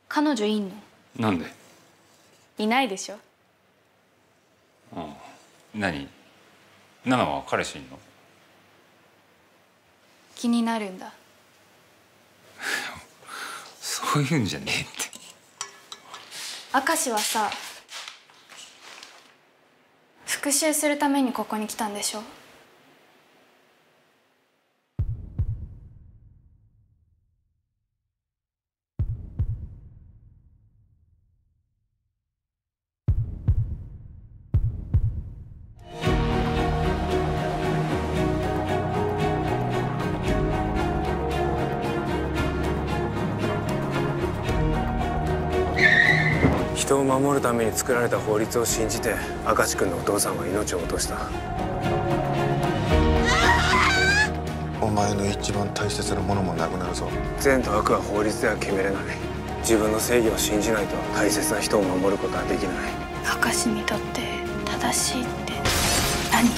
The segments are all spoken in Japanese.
彼女いんの？ なんで？ いないでしょ。 ああ、何？ナナは彼氏いんの？ 気になるんだ。 そういうんじゃねえって。 明石はさ、復讐するためにここに来たんでしょ。 人を守るために作られた法律を信じて明石君のお父さんは命を落とした。 お前の一番大切なものもなくなるぞ。 善と悪は法律では決めれない。自分の正義を信じないと大切な人を守ることはできない。 明石にとって正しいって何？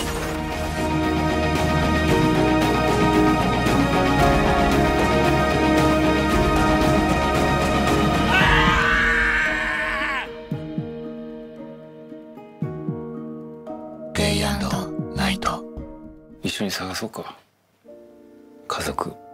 一緒に探そうか。家族。